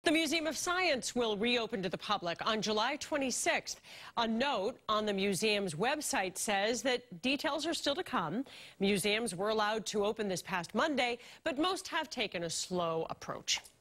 The Museum of Science will reopen to the public on July 26th. A note on the museum's website says that details are still to come. Museums were allowed to open this past Monday, but most have taken a slow approach.